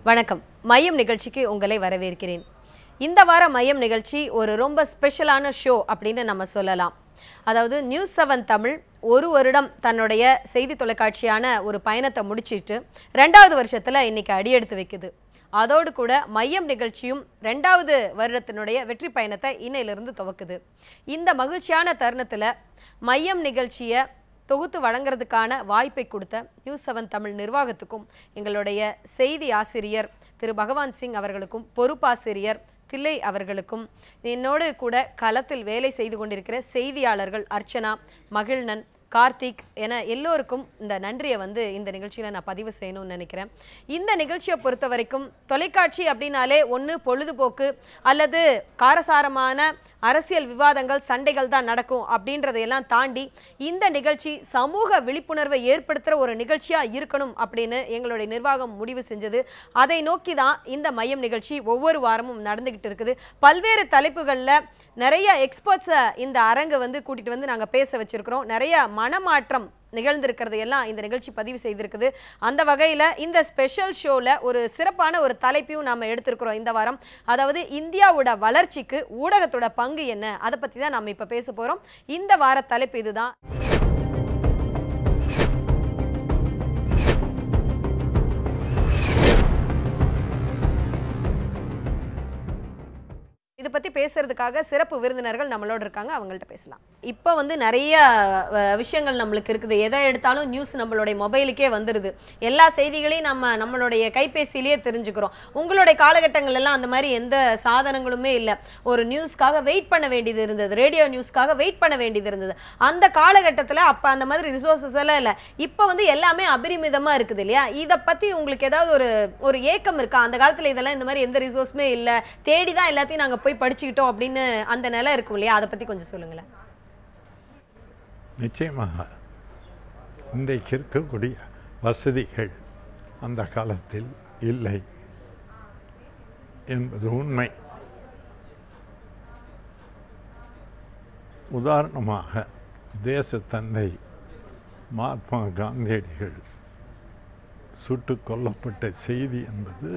வணக்கம். மையம் நிகழ்ச்சிக்கு உங்களை வரவேற்கிறேன். இந்த வார மையம் நிகழ்ச்சி ஒரு ரொம்ப ஸ்பெஷலான ஷோ அப்படின்னு நம்ம சொல்லலாம். அதாவது News7 தமிழ் ஒரு வருடம் தன்னுடைய செய்தி தொலைக்காட்சியான ஒரு பயணத்தை முடிச்சிட்டு 2வது வருஷத்துல இன்னைக்கு அடியெடுத்து வைக்குது. அதோடு கூட மையம் நிகழ்ச்சியும் 2வது வருடத்தினுடைய வெற்றி பயணத்தை இன்னையிலிருந்து துவக்குது. இந்த மகிழ்ச்சியான தருணத்துல மையம் நிகழ்ச்சியை தொகுத்து வழங்குறதுக்கான வாய்ப்பை கொடுத்த News7 தமிழ் நிர்வாகத்துக்கும் எங்களுடைய செய்தி ஆசிரியர் திரு பகவான் சிங் அவர்களுக்கும் பொறுப்பாசிரியர் தில்லை அவர்களுக்கும் என்னோடு கூட களத்தில் வேலை செய்து கொண்டிருக்கிற செய்தியாளர்கள் அர்ச்சனா, மகிழ்நன், கார்த்திக் என எல்லோருக்கும் இந்த நன்றியை இந்த நிகழ்ச்சியில் நான் பதிவு செய்யணும்னு நினைக்கிறேன். இந்த நிகழ்ச்சியை பொறுத்த வரைக்கும் தொலைக்காட்சி அப்படின்னாலே ஒன்று பொழுதுபோக்கு அல்லது காரசாரமான அரசியல் விவாதங்கள் சண்டைகள் தான் நடக்கும் அப்படின்றதையெல்லாம் தாண்டி இந்த நிகழ்ச்சி சமூக விழிப்புணர்வை ஏற்படுத்துகிற ஒரு நிகழ்ச்சியாக இருக்கணும் அப்படின்னு எங்களுடைய நிர்வாகம் முடிவு செஞ்சது. அதை நோக்கி தான் இந்த மையம் நிகழ்ச்சி ஒவ்வொரு வாரமும் நடந்துக்கிட்டு இருக்குது. பல்வேறு தலைப்புகளில் நிறைய எக்ஸ்பர்ட்ஸை இந்த அரங்கு கூட்டிகிட்டு நாங்கள் பேச வச்சுருக்கிறோம். நிறைய மனமாற்றம் நிகழ்ந்திருக்கிறது எல்லாம் இந்த நிகழ்ச்சி பதிவு செய்திருக்குது. அந்த வகையில் இந்த ஸ்பெஷல் ஷோவில் ஒரு சிறப்பான ஒரு தலைப்பையும் நாம் எடுத்திருக்கிறோம் இந்த வாரம். அதாவது இந்தியாவோட வளர்ச்சிக்கு ஊடகத்தோட பங்கு என்ன, அதை பற்றி தான் நம்ம இப்போ பேச போகிறோம். இந்த வார தலைப்பு இதுதான். இதை பற்றி பேசுறதுக்காக சிறப்பு விருந்தினர்கள் நம்மளோட இருக்காங்க. அவங்கள்ட்ட பேசலாம். இப்போ நிறைய விஷயங்கள் நம்மளுக்கு இருக்குது. எதை எடுத்தாலும் நியூஸ் நம்மளுடைய மொபைலுக்கே வந்துடுது. எல்லா செய்திகளையும் நம்மளுடைய கைபேசியிலேயே தெரிஞ்சுக்கிறோம். உங்களுடைய காலகட்டங்கள் எல்லாம் அந்த மாதிரி எந்த சாதனங்களுமே இல்லை. ஒரு நியூஸ்க்காக வெயிட் பண்ண வேண்டியது இருந்தது, ரேடியோ நியூஸ்க்காக வெயிட் பண்ண வேண்டியது இருந்தது. அந்த காலகட்டத்தில் அப்போ அந்த மாதிரி ரிசோர்ஸஸ் எல்லாம் இல்லை. இப்போ எல்லாமே அபரிமிதமாக இருக்குது இல்லையா? இதை பற்றி உங்களுக்கு ஏதாவது ஒரு ஏக்கம் இருக்கா? அந்த காலத்தில் இதெல்லாம் இந்த மாதிரி எந்த ரிசோர்ஸுமே இல்லை, தேடி தான் எல்லாத்தையும் நாங்கள் போய் படிச்சுக்கிட்டோம் அப்படின்னு அந்த நிலை இருக்கும் இல்லையா? அதை பற்றி கொஞ்சம் சொல்லுங்களேன். நிச்சயமாக இன்றைக்கு இருக்கக்கூடிய வசதிகள் அந்த காலத்தில் இல்லை என்பது உண்மை. உதாரணமாக தேசத்தந்தை மகாத்மா காந்தியடிகள் சுட்டுக் கொல்லப்பட்ட செய்தி என்பது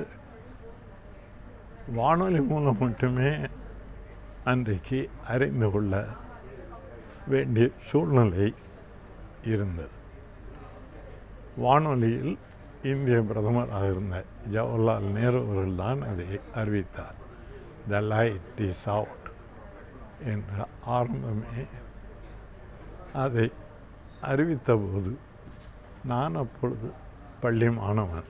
வானொலி மூலம் மட்டுமே அன்றைக்கு அறிந்து கொள்ள வேண்டிய சூழ்நிலை இருந்தது. வானொலியில் இந்திய பிரதமராக இருந்த ஜவஹர்லால் நேரு அவர்கள் தான் அதை அறிவித்தார். த லைட் இஸ் அவுட் என்ற ஆரம்பமே அதை அறிவித்த போது நான் அப்பொழுது பள்ளி மாணவன்.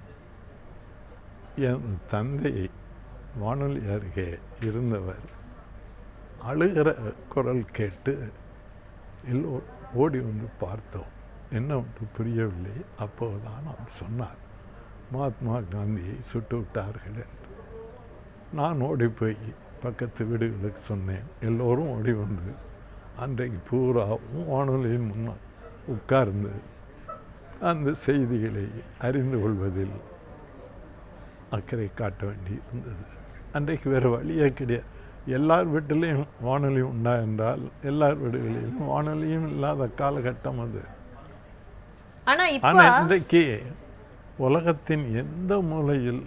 என் தந்தையை வானொலி அருகே இருந்தவர் அழுகிற குரல் கேட்டு எல்லோரும் ஓடி பார்த்தோம். என்ன ஒன்று புரியவில்லை. அப்போதுதான் அவர் சொன்னார், மகாத்மா காந்தியை சுட்டு விட்டார்கள் என்று. நான் ஓடி போய் பக்கத்து வீடுகளுக்கு சொன்னேன். எல்லோரும் ஓடி அன்றைக்கு பூராவும் வானொலியின் முன்னால் உட்கார்ந்து அந்த செய்திகளை அறிந்து கொள்வதில் அக்கறை காட்ட வேண்டி இருந்தது. அன்றைக்கு வேறு வழியே கிடையாது. எல்லார் வீட்டிலையும் வானொலி உண்டா என்றால் எல்லார் வீடுகளிலும் வானொலியும் இல்லாத காலகட்டம் அது. ஆனால் இன்றைக்கு உலகத்தின் எந்த மூலையில்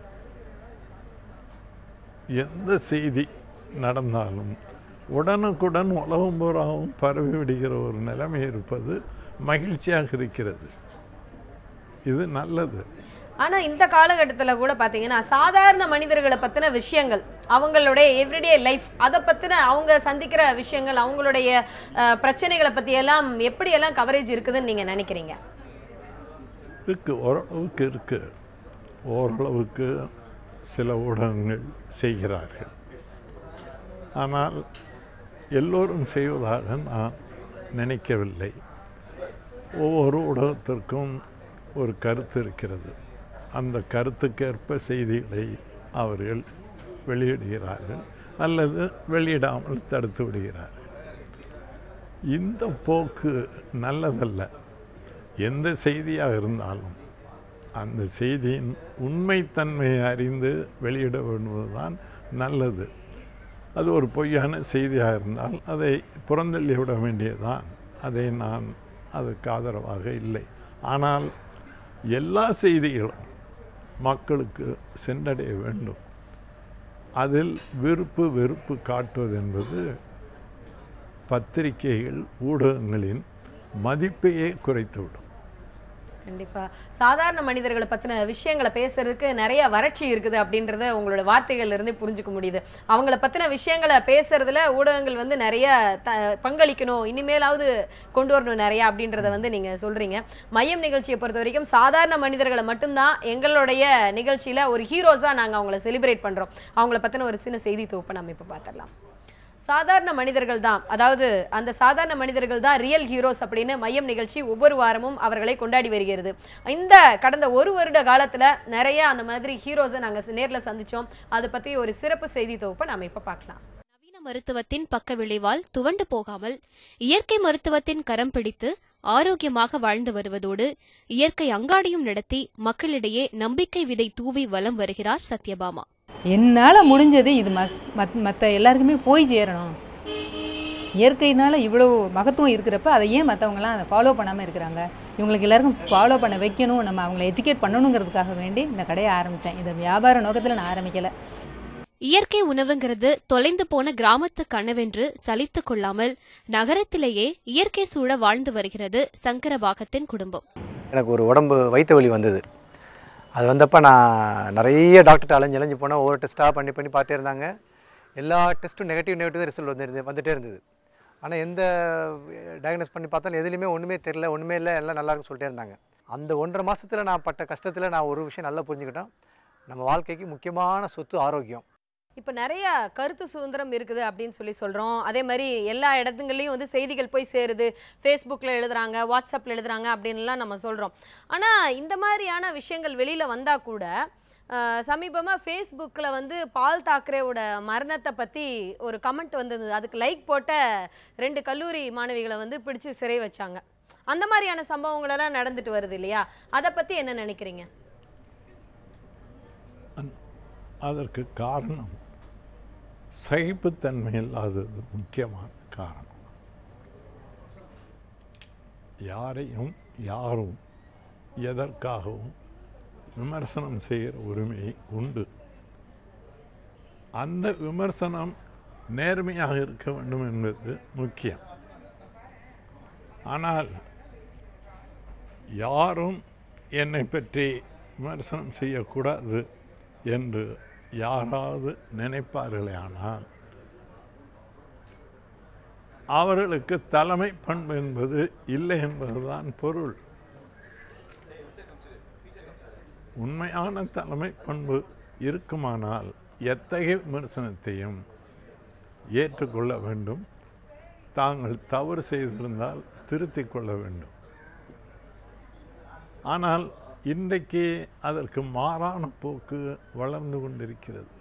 எந்த செய்தி நடந்தாலும் உடனுக்குடன் உலகம் பூராவும் பரவி விடுகிற ஒரு நிலைமை இருப்பது மகிழ்ச்சியாக இருக்கிறது. இது நல்லது. ஆனால் இந்த காலகட்டத்தில் கூட பார்த்தீங்கன்னா சாதாரண மனிதர்களை பற்றின விஷயங்கள், அவங்களுடைய எவ்ரிடே லைஃப், அதை பற்றின அவங்க சந்திக்கிற விஷயங்கள், அவங்களுடைய பிரச்சனைகளை பற்றியெல்லாம் எப்படியெல்லாம் கவரேஜ் இருக்குதுன்னு நீங்கள் நினைக்கிறீங்க? இருக்குது, ஓரளவுக்கு இருக்குது. ஓரளவுக்கு சில ஊடகங்கள் செய்கிறார்கள். ஆனால் எல்லோரும் செய்வதாக நான் நினைக்கவில்லை. ஒவ்வொரு ஊடகத்திற்கும் ஒரு கருத்து இருக்கிறது. அந்த கருத்துக்கேற்ப செய்திகளை அவர்கள் வெளியிடுகிறார்கள் அல்லது வெளியிடாமல் தடுத்து விடுகிறார்கள். இந்த போக்கு நல்லதல்ல. எந்த செய்தியாக இருந்தாலும் அந்த செய்தியின் உண்மைத்தன்மையை அறிந்து வெளியிட வேண்டுவதுதான் நல்லது. அது ஒரு பொய்யான செய்தியாக இருந்தால் அதை புறந்தள்ளிவிட வேண்டியதுதான். அதை அதுக்கு ஆதரவாக இல்லை. ஆனால் எல்லா செய்திகளும் மக்களுக்கு சென்றடைய வேண்டும். அதில் விருப்பு வெறுப்பு காட்டுவது என்பது பத்திரிகைகள் ஊடகங்களின் மதிப்பையே குறைத்துவிடும். கண்டிப்பா சாதாரண மனிதர்களை பத்தின விஷயங்களை பேசுறதுக்கு நிறைய வறட்சி இருக்குது அப்படின்றத உங்களோட வார்த்தைகள்ல இருந்து புரிஞ்சுக்க முடியுது. அவங்கள பத்தின விஷயங்களை பேசுறதுல ஊடகங்கள் வந்து நிறைய பங்களிக்கணும், இனிமேலாவது கொண்டு வரணும் நிறைய அப்படின்றத வந்து நீங்க சொல்றீங்க. மையம் நிகழ்ச்சியை பொறுத்த வரைக்கும் சாதாரண மனிதர்களை மட்டும்தான் எங்களுடைய நிகழ்ச்சியில ஒரு ஹீரோஸா நாங்க அவங்கள செலிப்ரேட் பண்றோம். அவங்கள பத்தின ஒரு சின்ன செய்தி தொகுப்பை நம்ம இப்ப பார்த்துடலாம். சாதாரண மனிதர்கள் தான், அதாவது அந்த சாதாரண மனிதர்கள் தான் ரியல் ஹீரோஸ் அப்படின்னு மையம் நிகழ்ச்சி ஒவ்வொரு வாரமும் அவர்களை கொண்டாடி வருகிறது. இந்த கடந்த ஒரு வருட காலத்துல நிறைய அந்த மாதிரி ஹீரோஸை நாங்க நேர்ல சந்திச்சோம். அதை பத்தி ஒரு சிறப்பு செய்தி தொகுப்பை நாம இப்ப பார்க்கலாம். நவீன மருத்துவத்தின் பக்க விளைவால் துவண்டு போகாமல் இயற்கை மருத்துவத்தின் கரம் பிடித்து ஆரோக்கியமாக வாழ்ந்து வருவதோடு இயற்கை அங்காடியும் நடத்தி மக்களிடையே நம்பிக்கை விதை தூவி வலம் வருகிறார் சத்யபாமா. என்னால் முடிஞ்சது இது மற்ற எல்லாருக்குமே போய் சேரணும். இயற்கையினால் இவ்வளோ மகத்துவம் இருக்கிறப்ப அதை ஏன் மற்றவங்களாம் அதை ஃபாலோ பண்ணாமல் இருக்கிறாங்க? இவங்களுக்கு எல்லாருக்கும் ஃபாலோ பண்ண வைக்கணும், நம்ம அவங்கள எஜுகேட் பண்ணணுங்கிறதுக்காக வேண்டி இந்த கடையை ஆரம்பித்தேன். இது வியாபார நோக்கத்தில் நான் ஆரம்பிக்கலை. இயற்கை உணவுங்கிறது தொலைந்து போன கிராமத்து கனவென்று சலித்து கொள்ளாமல் நகரத்திலேயே இயற்கை சூழ வாழ்ந்து வருகிறது சங்கரபாகத்தின் குடும்பம். எனக்கு ஒரு உடம்பு வயிற்று வலி வந்தது. அது வந்தப்போ நான் நிறைய டாக்டர்கிட்ட அலைஞ்சு போனேன். ஒவ்வொரு டெஸ்ட்டாக பண்ணி பார்த்துட்டே இருந்தாங்க. எல்லா டெஸ்ட்டும் நெகட்டிவ் ரிசல்ட் வந்துகிட்டே இருந்தது. ஆனால் எந்த டயக்னோஸ் பண்ணி பார்த்தாலும் எதுலேயுமே ஒன்றுமே தெரியல, ஒன்றுமே இல்லை, எல்லாம் நல்லா இருக்குன்னு சொல்லிட்டே இருந்தாங்க. அந்த 1.5 மாதத்தில் நான் பட்ட கஷ்டத்தில் நான் ஒரு விஷயம் நல்லா புரிஞ்சுக்கிட்டேன். நம்ம வாழ்க்கைக்கு முக்கியமான சொத்து ஆரோக்கியம். இப்போ நிறைய கருத்து சுதந்திரம் இருக்குது அப்படின்னு சொல்கிறோம். அதே மாதிரி எல்லா இடத்துங்கள்லையும் வந்து செய்திகள் போய் சேருது, ஃபேஸ்புக்கில் எழுதுகிறாங்க, வாட்ஸ்அப்பில் எழுதுகிறாங்க அப்படின்லாம் நம்ம சொல்கிறோம். ஆனால் இந்த மாதிரியான விஷயங்கள் வெளியில் வந்தால் கூட சமீபமாக ஃபேஸ்புக்கில் வந்து பால் தாக்கரேவோட மரணத்தை பற்றி ஒரு கமெண்ட் வந்தது. அதுக்கு லைக் போட்ட 2 கல்லூரி மாணவிகளை வந்து பிடிச்சி சிறை வச்சாங்க. அந்த மாதிரியான சம்பவங்களெல்லாம் நடந்துட்டு வருது இல்லையா? அதை பற்றி என்ன நினைக்கிறீங்க? அதற்கு காரணம் சகிப்புத்தன்மை இல்லாதது முக்கியமான காரணம். யாரையும் யாரும் எதற்காகவும் விமர்சனம் செய்கிற உரிமை உண்டு. அந்த விமர்சனம் நேர்மையாக இருக்க வேண்டும் என்பது முக்கியம். ஆனால் யாரும் என்னை பற்றி விமர்சனம் செய்யக்கூடாது என்று யாராவது நினைப்பார்களே ஆனால் அவர்களுக்கு தலைமை பண்பு என்பது இல்லை என்பதுதான் பொருள். உண்மையான தலைமை பண்பு இருக்குமானால் எத்தகைய விமர்சனத்தையும் ஏற்றுக்கொள்ள வேண்டும். தாங்கள் தவறு செய்திருந்தால் திருத்திக் கொள்ள வேண்டும். ஆனால் இன்றைக்கு அதற்கு மாறான போக்கு வளர்ந்து கொண்டிருக்கிறது.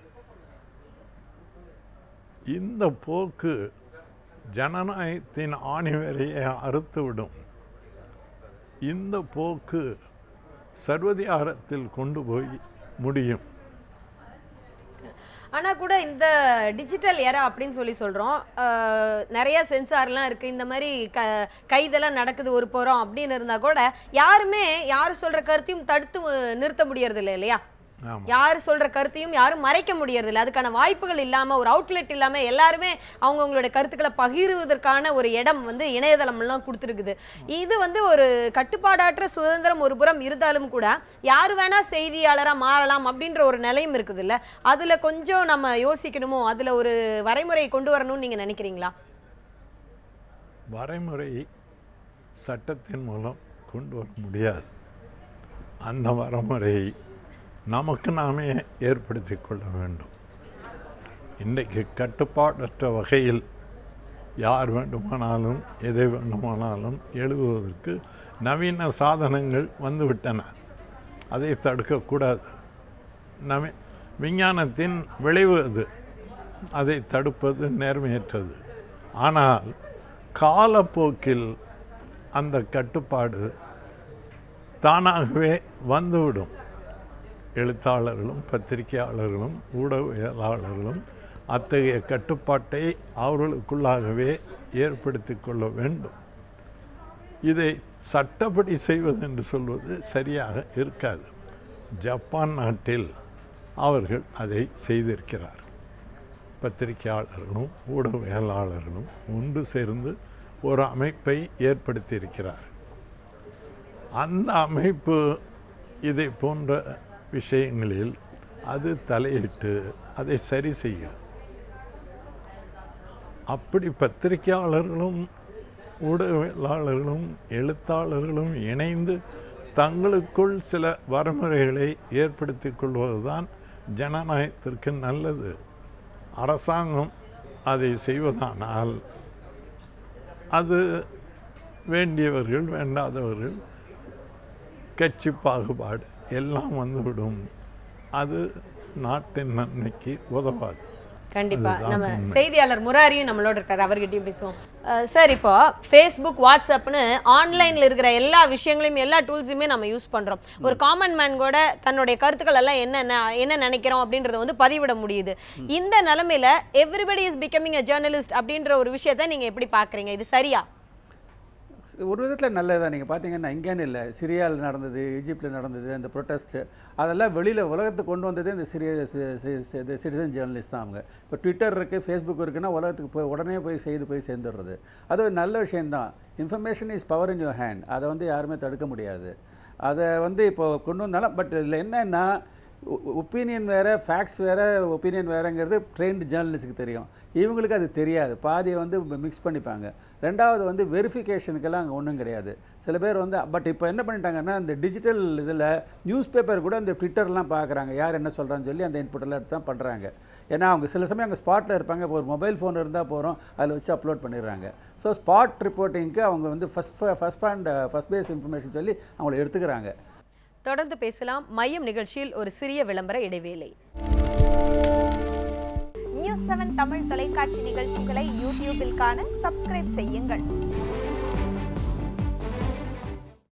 இந்த போக்கு ஜனநாயகத்தின் ஆணிவேரையை அறுத்துவிடும். இந்த போக்கு சர்வதிகாரத்தில் கொண்டு போய் முடியும். ஆனால் கூட இந்த டிஜிட்டல் எரா அப்படின்னு சொல்கிறோம். நிறைய சென்சார்லாம் இருக்குது. இந்த மாதிரி கைதெல்லாம் நடக்குது ஒரு புறம் அப்படின்னு இருந்தால் கூட யாருமே யார் சொல்கிற கருத்தையும் தடுத்து நிறுத்த முடியறதில்லை இல்லையா? யார் சொல்கிற கருத்தையும் யாரும் மறைக்க முடியறதில்லை. அதுக்கான வாய்ப்புகள் இல்லாமல், ஒரு அவுட்லெட் இல்லாமல் எல்லாருமே அவங்கவுங்களுடைய கருத்துக்களை பகிர்வதற்கான ஒரு இடம் வந்து இணையதளம்லாம் கொடுத்துருக்குது. இது வந்து ஒரு கட்டுப்பாடற்ற சுதந்திரம் ஒரு புறம் இருந்தாலும் கூட யார் வேணால் செய்தியாளராக மாறலாம் அப்படின்ற ஒரு நிலையும் இருக்குது இல்லை? அதில் கொஞ்சம் நம்ம யோசிக்கணுமோ, அதில் ஒரு வரைமுறையை கொண்டு வரணும்னு நீங்கள் நினைக்கிறீங்களா? வரைமுறை சட்டத்தின் மூலம் கொண்டு வர முடியாது. அந்த வரைமுறையை நமக்கு நாமே ஏற்படுத்தி கொள்ள வேண்டும். இன்றைக்கு கட்டுப்பாடற்ற வகையில் யார் வேண்டுமானாலும் எதை வேண்டுமானாலும் எழுதுவதற்கு நவீன சாதனங்கள் வந்துவிட்டன. அதை தடுக்கக்கூடாது. விஞ்ஞானத்தின் விளைவு அது. அதை தடுப்பது நேர்மையற்றது. ஆனால் காலப்போக்கில் அந்த கட்டுப்பாடு தானாகவே வந்துவிடும். எழுத்தாளர்களும் பத்திரிகையாளர்களும் ஊடகவியலாளர்களும் அத்தகைய கட்டுப்பாட்டை அவர்களுக்குள்ளாகவே ஏற்படுத்தி கொள்ள வேண்டும். இதை சட்டப்படி செய்வது என்று சொல்வது சரியாக இருக்காது. ஜப்பான் நாட்டில் அவர்கள் அதை செய்திருக்கிறார். பத்திரிகையாளர்களும் ஊடகவியலாளர்களும் ஒன்று சேர்ந்து ஒரு அமைப்பை ஏற்படுத்தியிருக்கிறார். அந்த அமைப்பு இதை போன்ற விஷயங்களில் அது தலையிட்டு அதை சரி செய்கிறது. அப்படி பத்திரிகையாளர்களும் ஊடகவியலாளர்களும் எழுத்தாளர்களும் இணைந்து தங்களுக்குள் சில வரைமுறைகளை ஏற்படுத்தி கொள்வதுதான் ஜனநாயகத்திற்கு நல்லது. அரசாங்கம் அதை செய்வதானால் அது வேண்டியவர்கள் வேண்டாதவர்கள் கட்சி பாகுபாடு எல்லாம் வந்துவிடும். அது நாட்டின் நன்மைக்கு உதவாது. கண்டிப்பா நம்ம செய்தியாளர் முராரியும் நம்மளோட இருக்காரு, அவர்கிட்டயும் பேசுவோம். சார், இப்போ ஃபேஸ்புக், வாட்ஸ்அப்னு ஆன்லைன்ல இருக்கிற எல்லா விஷயங்களையும் எல்லா டூல்ஸுமே நம்ம யூஸ் பண்றோம். ஒரு காமன் மேன் கூட தன்னுடைய கருத்துக்கள் எல்லாம் என்ன நினைக்கிறோம் அப்படின்றத வந்து பதிவிட முடியுது. இந்த நிலைமையில everybody is becoming a journalist அப்படின்ற ஒரு விஷயத்தை நீங்க எப்படி பாக்குறீங்க? இது சரியா? ஒரு விதத்தில் நல்லதுதான். நீங்கள் பார்த்தீங்கன்னா இங்கேன்னு இல்லை, சிரியாவில் நடந்தது, ஈஜிப்டில் நடந்தது, அந்த ப்ரொட்டஸ்ட்டு அதெல்லாம் வெளியில் உலகத்துக்கு கொண்டு வந்ததே இந்த சிட்டிசன் ஜேர்னலிஸ்ட் தான் அவங்க. இப்போ ட்விட்டர் இருக்குது, ஃபேஸ்புக் இருக்குன்னா உலகத்துக்கு போய் உடனே போய் சேர்ந்துடுறது. அது ஒரு நல்ல விஷயந்தான். Information is power in your hand. அதை வந்து யாருமே தடுக்க முடியாது. அதை வந்து இப்போ கொண்டு வந்தாலும் பட் இதில் என்னென்னா ஒப்பீனியன் வேறு, ஃபேக்ட்ஸ் வேறு, ஒப்பீனியன் வேறுங்கிறது ட்ரெயின்டு ஜேர்னலிஸ்ட்டுக்கு தெரியும். இவங்களுக்கு அது தெரியாது. பாதியை வந்து மிக்ஸ் பண்ணிப்பாங்க. ரெண்டாவது வந்து வெரிஃபிகேஷனுக்கெல்லாம் அங்கே ஒன்றும் கிடையாது. சில பேர் வந்து பட் இப்போ என்ன பண்ணிட்டாங்கன்னா இந்த டிஜிட்டல் இதில் நியூஸ் பேப்பர் கூட இந்த ட்விட்டர்லாம் பார்க்குறாங்க, யார் என்ன சொல்கிறான்னு சொல்லி அந்த இன்புட்டெல்லாம் எடுத்து தான் பண்ணுறாங்க. ஏன்னா அவங்க சில சமயம் அங்கே ஸ்பாட்டில் இருப்பாங்க. இப்போ ஒரு மொபைல் ஃபோன் இருந்தால் போகிறோம், அதில் வச்சு அப்லோட் பண்ணிடுறாங்க. ஸோ ஸ்பாட் ரிப்போர்ட்டிங்க்கு அவங்க வந்து ஃபஸ்ட் பேஸ் இன்ஃபர்மேஷன் சொல்லி அவங்கள எடுத்துக்கிறாங்க. தொடர்ந்து பேசலாம். மையம் நிகழ்ச்சியில் ஒரு சிறிய விளம்பர இடைவேளை. நியூஸ் 7 தமிழ் தொலைக்காட்சி நிகழ்ச்சிகளை யூடியூபில் காண சப்ஸ்கிரைப் செய்யுங்கள்.